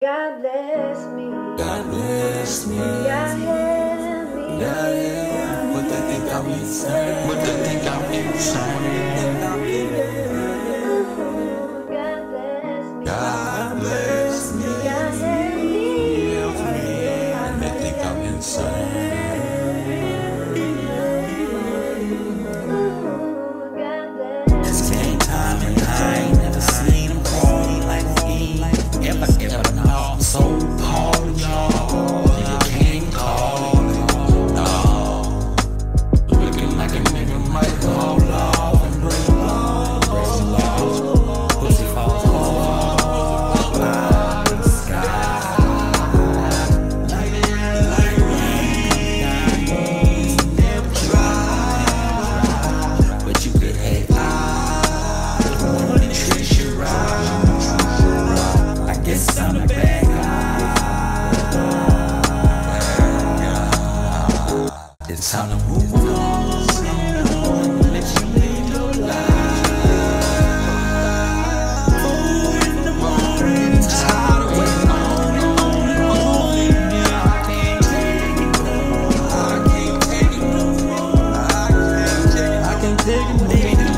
God bless me. God bless me. God help me. God help me. But they think I'm insane. But they think I'm insane. God bless me. God bless me. God help me. Help me. And they think I'm insane. God bless It's game time and I ain't never seen him party like me. Ever know I'm so proud of y'all. You can't call it, no. Looking like a nigga might fall off and break laws. Pussy falls off out the sky. Like rain, it's never dry. But you could hate I wanna treat you right. I guess I'm a bad guy. It's time to move on. Let you live your life. 4 in the morning, tired of waiting on and on and on. Yeah, I can't take it no more. I can't take it no more. I can't take it no more.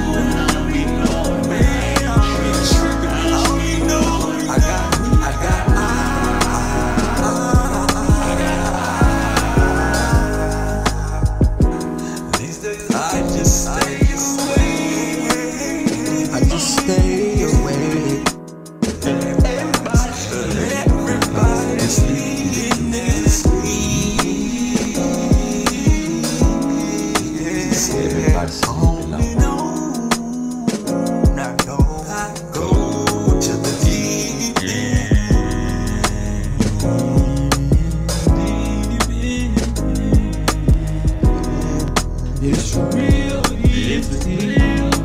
I just stay away. Everybody's leaving this week. Everybody's home alone. I go to the deep end. It's real, it's real.